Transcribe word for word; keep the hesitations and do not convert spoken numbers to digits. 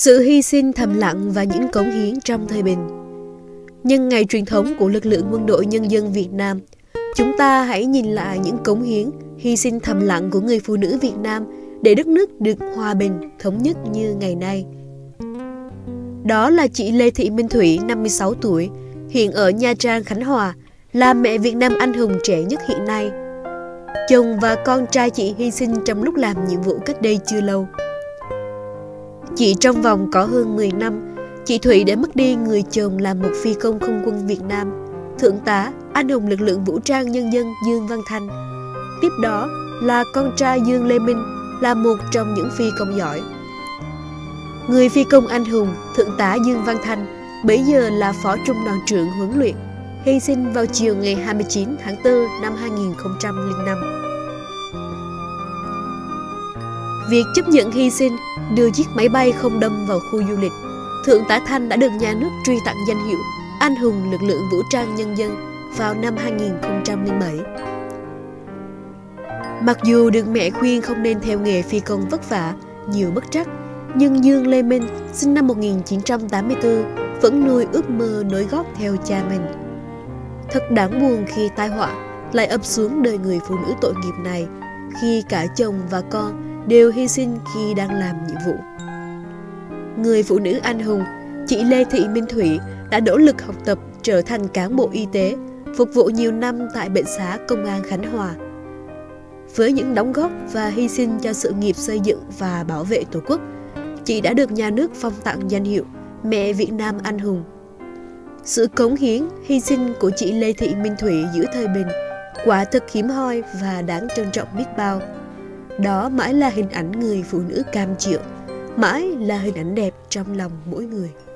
Sự hy sinh thầm lặng và những cống hiến trong thời bình. Nhân ngày truyền thống của lực lượng quân đội nhân dân Việt Nam, chúng ta hãy nhìn lại những cống hiến, hy sinh thầm lặng của người phụ nữ Việt Nam để đất nước được hòa bình, thống nhất như ngày nay. Đó là chị Lê Thị Minh Thủy, năm mươi sáu tuổi, hiện ở Nha Trang, Khánh Hòa, là mẹ Việt Nam anh hùng trẻ nhất hiện nay. Chồng và con trai chị hy sinh trong lúc làm nhiệm vụ cách đây chưa lâu. Chỉ trong vòng có hơn mười năm, chị Thủy đã mất đi người chồng là một phi công không quân Việt Nam, thượng tá, anh hùng lực lượng vũ trang nhân dân Dương Văn Thanh. Tiếp đó là con trai Dương Lê Minh, là một trong những phi công giỏi. Người phi công anh hùng, thượng tá Dương Văn Thanh, bấy giờ là phó trung đoàn trưởng huấn luyện, hy sinh vào chiều ngày hai mươi chín tháng tư năm hai nghìn không trăm lẻ năm. Việc chấp nhận hy sinh, đưa chiếc máy bay không đâm vào khu du lịch, thượng tá Thanh đã được nhà nước truy tặng danh hiệu anh hùng lực lượng vũ trang nhân dân vào năm hai nghìn không trăm lẻ bảy. Mặc dù được mẹ khuyên không nên theo nghề phi công vất vả, nhiều bất trắc, nhưng Dương Lê Minh, sinh năm một nghìn chín trăm tám mươi tư, vẫn nuôi ước mơ nối gót theo cha mình. Thật đáng buồn khi tai họa lại ập xuống đời người phụ nữ tội nghiệp này, khi cả chồng và con đều hy sinh khi đang làm nhiệm vụ. Người phụ nữ anh hùng, chị Lê Thị Minh Thủy đã nỗ lực học tập trở thành cán bộ y tế, phục vụ nhiều năm tại bệnh xá Công an Khánh Hòa. Với những đóng góp và hy sinh cho sự nghiệp xây dựng và bảo vệ Tổ quốc, chị đã được nhà nước phong tặng danh hiệu Mẹ Việt Nam anh hùng. Sự cống hiến, hy sinh của chị Lê Thị Minh Thủy giữa thời bình quả thực hiếm hoi và đáng trân trọng biết bao. Đó mãi là hình ảnh người phụ nữ cam chịu, mãi là hình ảnh đẹp trong lòng mỗi người.